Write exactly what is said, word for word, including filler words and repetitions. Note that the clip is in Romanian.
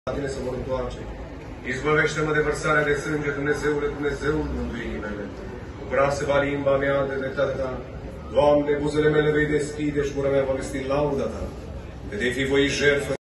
la tine să mă întoarce. Izbăvește-mă de vărsarea de sânge, Dumnezeule, Dumnezeul mântuirii mele. Brasă-va limba mea de dreptatea ta. Doamne, buzele mele vei deschide și gura mea va vesti lauda ta. Că te-ai fi voi jertfă